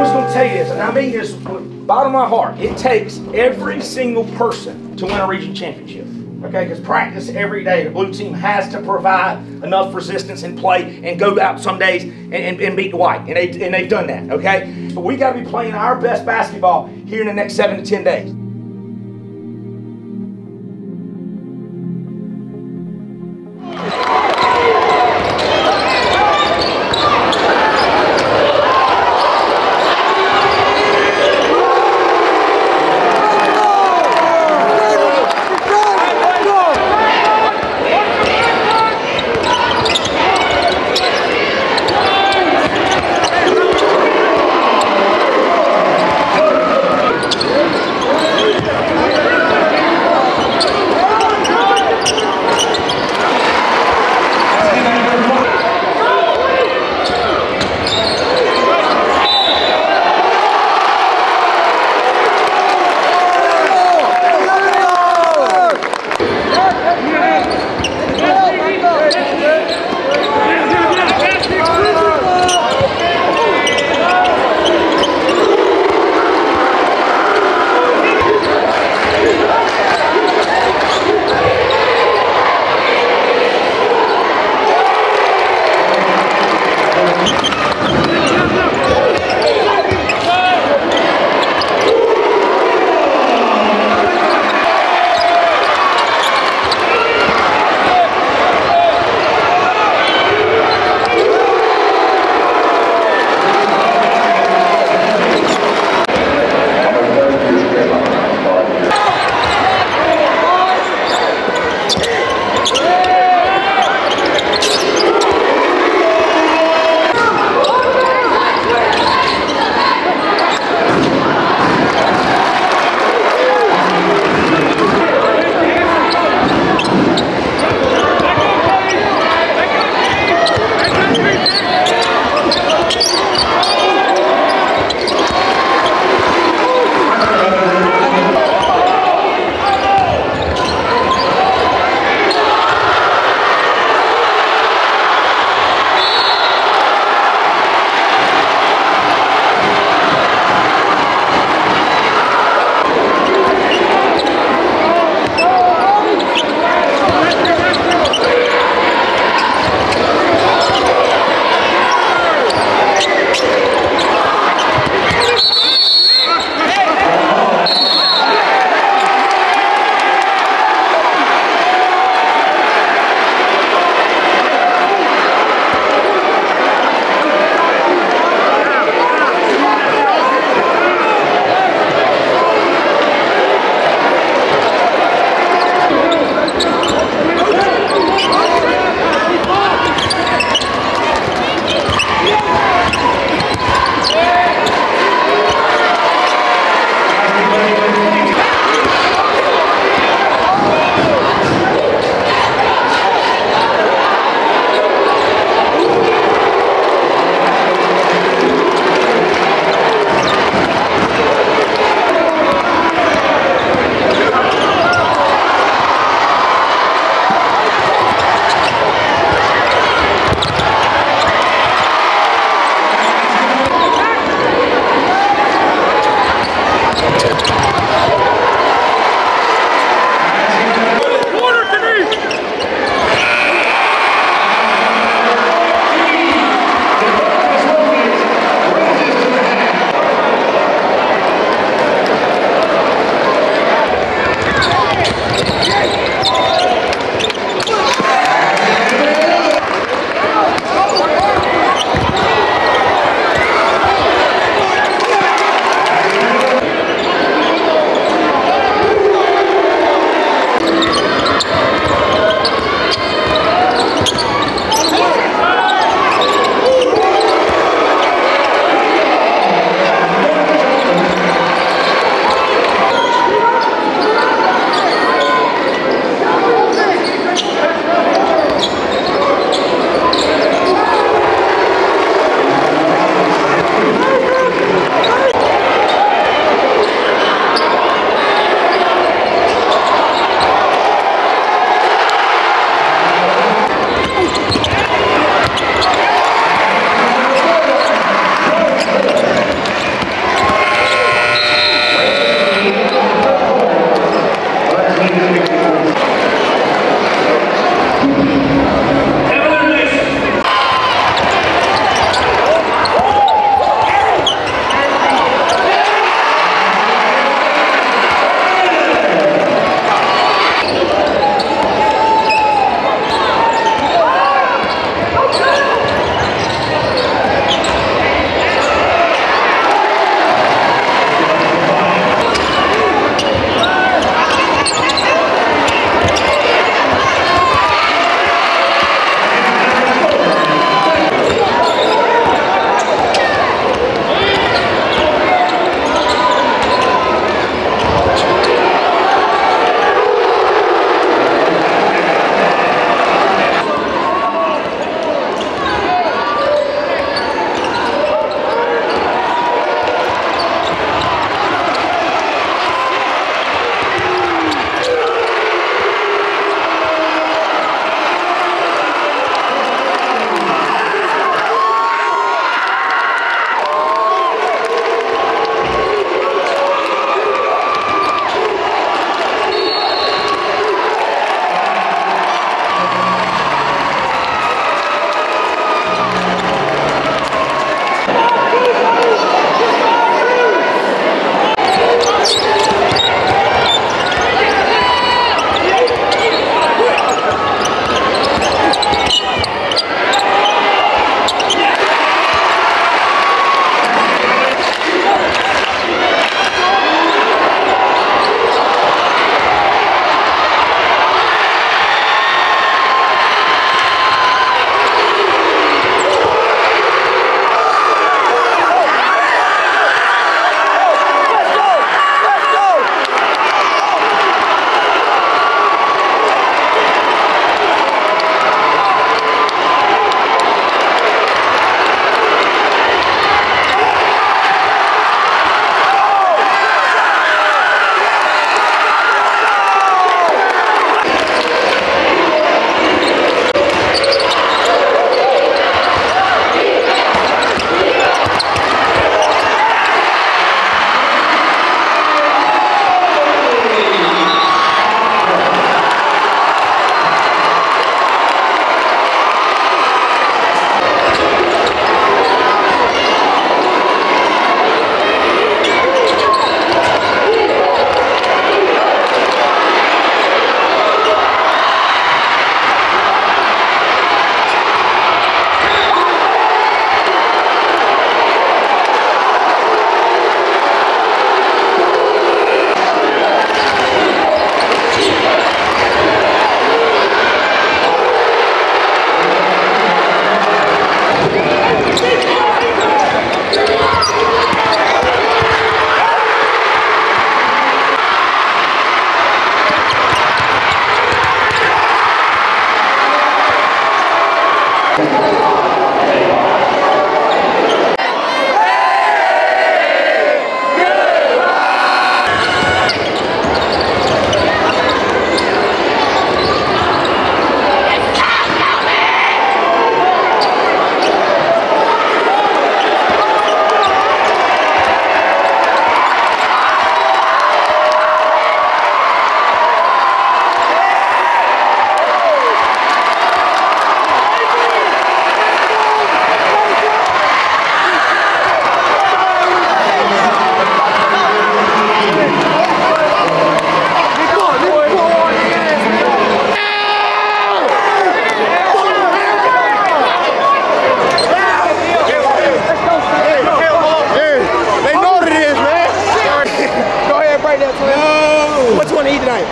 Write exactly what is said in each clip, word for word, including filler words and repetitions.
just going to tell you this, and I mean this with bottom of my heart. It takes every single person to win a region championship. Okay, because practice every day. The blue team has to provide enough resistance in play and go out some days and, and, and beat the white. And, they, and they've done that, okay? But we got to be playing our best basketball here in the next seven to ten days.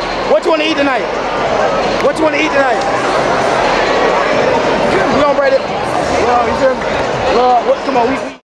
What you want to eat tonight? What you want to eat tonight? We gonna break it. Well, you feel me? Well, what, come on, we. we